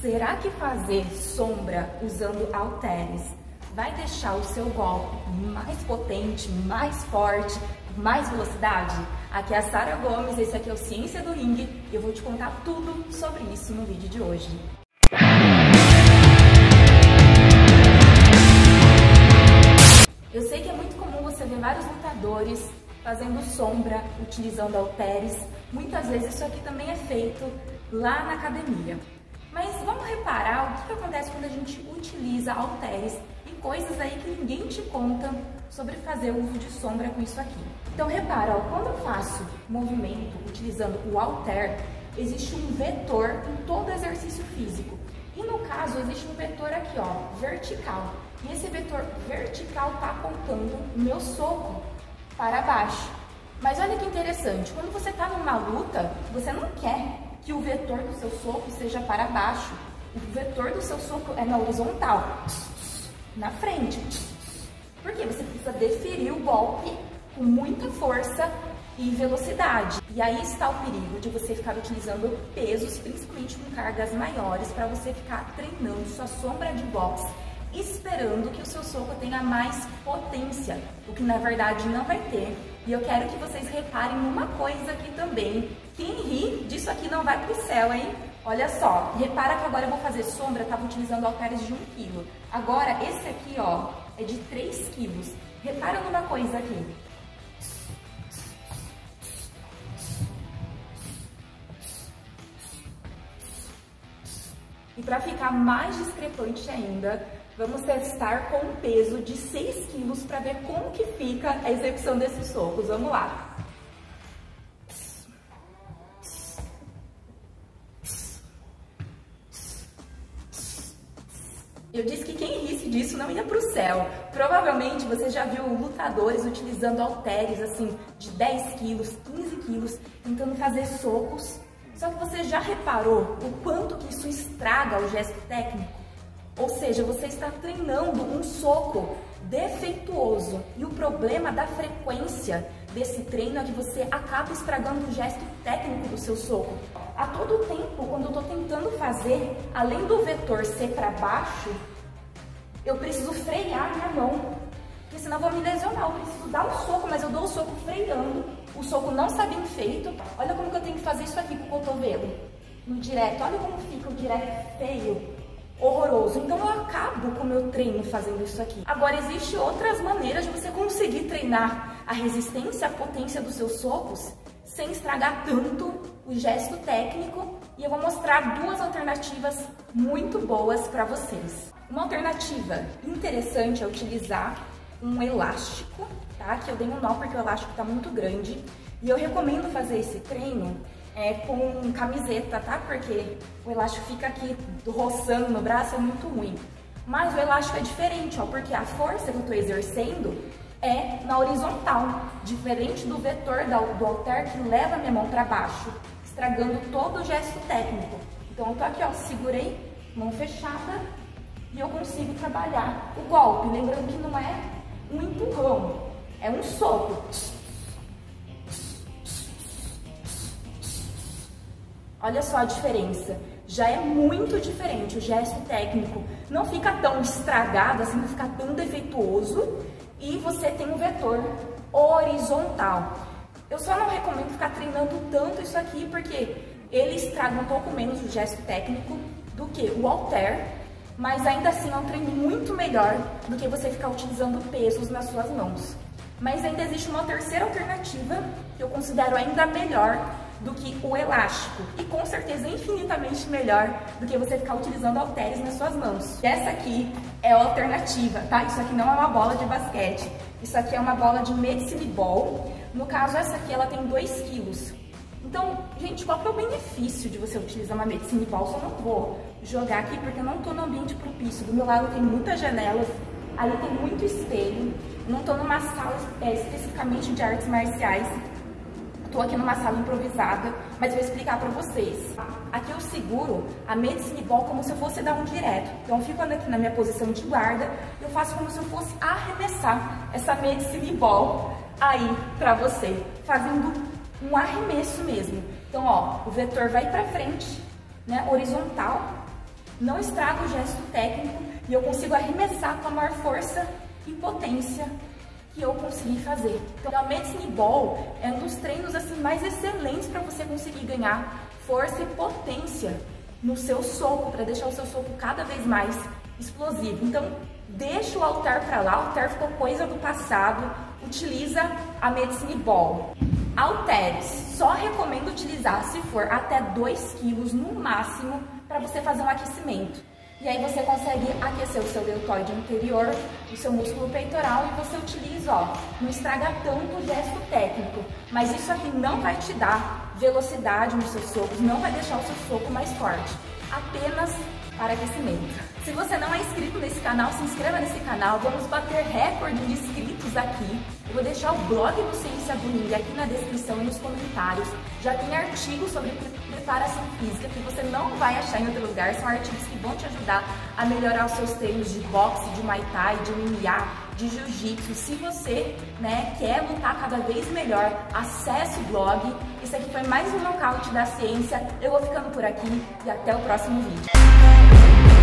Será que fazer sombra usando halteres vai deixar o seu golpe mais potente, mais forte, mais velocidade? Aqui é a Sara Gomes, esse aqui é o Ciência do Ringue e eu vou te contar tudo sobre isso no vídeo de hoje. Eu sei que é muito comum você ver vários lutadores fazendo sombra, utilizando halteres. Muitas vezes isso aqui também é feito lá na academia. Mas vamos reparar o que acontece quando a gente utiliza halteres e coisas aí que ninguém te conta sobre fazer o uso de sombra com isso aqui. Então repara, ó, quando eu faço movimento utilizando o halter, existe um vetor em todo exercício físico. E no caso existe um vetor aqui, ó, vertical. E esse vetor vertical está apontando o meu soco para baixo. Mas olha que interessante, quando você está numa luta, você não quer que o vetor do seu soco seja para baixo. O vetor do seu soco é na horizontal, na frente. Porque você precisa deferir o golpe com muita força e velocidade. E aí está o perigo de você ficar utilizando pesos, principalmente com cargas maiores, para você ficar treinando sua sombra de boxe, esperando que o seu soco tenha mais potência, o que na verdade não vai ter. E eu quero que vocês reparem numa coisa aqui também. Quem ri disso aqui não vai pro céu, hein? Olha só, repara que agora eu vou fazer sombra, eu tava utilizando halteres de 1 kg. Agora esse aqui, ó, é de 3 kg. Repara numa coisa aqui. E para ficar mais discrepante ainda, vamos testar com um peso de 6 kg para ver como que fica a execução desses socos. Vamos lá. Eu disse que quem risse disso não ia para o céu. Provavelmente você já viu lutadores utilizando halteres assim de 10 quilos, 15 quilos, tentando fazer socos. Só que você já reparou o quanto que isso estraga o gesto técnico? Ou seja, você está treinando um soco defeituoso. E o problema da frequência desse treino é que você acaba estragando o gesto técnico do seu soco. A todo tempo, quando eu estou tentando fazer, além do vetor ser para baixo, eu preciso frear minha mão, porque senão eu vou me lesionar. Eu preciso dar um soco, mas eu dou o soco freando, o soco não está bem feito. Olha como que eu tenho que fazer isso aqui com o cotovelo, no direto. Olha como fica o direto feio, horroroso. Então eu acabo com o meu treino fazendo isso aqui. Agora, existem outras maneiras de você conseguir treinar a resistência, a potência dos seus socos, sem estragar tanto o gesto técnico, e eu vou mostrar duas alternativas muito boas para vocês. Uma alternativa interessante é utilizar um elástico, tá? Que eu dei um nó porque o elástico está muito grande, e eu recomendo fazer esse treino com camiseta, tá? Porque o elástico fica aqui roçando no braço, é muito ruim. Mas o elástico é diferente, ó, porque a força que eu estou exercendo é na horizontal, diferente do vetor do halter que leva a minha mão para baixo, estragando todo o gesto técnico. Então eu tô aqui, ó, segurei, mão fechada, e eu consigo trabalhar o golpe. Lembrando que não é um empurrão, é um soco. Olha só a diferença, já é muito diferente. O gesto técnico não fica tão estragado, assim, não fica tão defeituoso, e você tem um vetor horizontal. Eu só não recomendo ficar treinando tanto isso aqui, porque ele estraga um pouco menos o gesto técnico do que o halter, mas ainda assim é um treino muito melhor do que você ficar utilizando pesos nas suas mãos. Mas ainda existe uma terceira alternativa que eu considero ainda melhor do que o elástico, e com certeza infinitamente melhor do que você ficar utilizando halteres nas suas mãos. Essa aqui é a alternativa, tá? Isso aqui não é uma bola de basquete, isso aqui é uma bola de medicine ball. No caso, essa aqui ela tem 2 quilos. Então, gente, qual que é o benefício de você utilizar uma medicine ball? Só não vou jogar aqui porque eu não tô no ambiente propício. Do meu lado tem muitas janelas, ali tem muito espelho, não tô numa sala especificamente de artes marciais. Estou aqui numa sala improvisada, mas vou explicar para vocês. Aqui eu seguro a medicine ball como se eu fosse dar um direto. Então eu fico aqui na minha posição de guarda, eu faço como se eu fosse arremessar essa medicine ball aí para você, fazendo um arremesso mesmo. Então, ó, o vetor vai para frente, né, horizontal, não estrago o gesto técnico e eu consigo arremessar com a maior força e potência que eu consegui fazer. Então, a Medicine Ball é um dos treinos assim mais excelentes para você conseguir ganhar força e potência no seu soco, para deixar o seu soco cada vez mais explosivo. Então, deixa o halter para lá, o halter ficou coisa do passado, utiliza a Medicine Ball. Halteres, só recomendo utilizar se for até 2 kg no máximo, para você fazer um aquecimento. E aí você consegue aquecer o seu deltoide anterior, o seu músculo peitoral, e você utiliza, ó, não estraga tanto o gesto técnico, mas isso aqui não vai te dar velocidade nos seus socos, não vai deixar o seu soco mais forte, apenas para aquecimento. Se você não é inscrito nesse canal, se inscreva nesse canal, vamos bater recorde de inscritos aqui. Eu vou deixar o blog do Ciência do Ring aqui na descrição e nos comentários. Já tem artigos sobre preparação física que você não vai achar em outro lugar. São artigos que vão te ajudar a melhorar os seus treinos de boxe, de Muay Thai, de MMA, de Jiu-Jitsu. Se você, quer lutar cada vez melhor, acesse o blog. Esse aqui foi mais um Nocaute da Ciência. Eu vou ficando por aqui e até o próximo vídeo.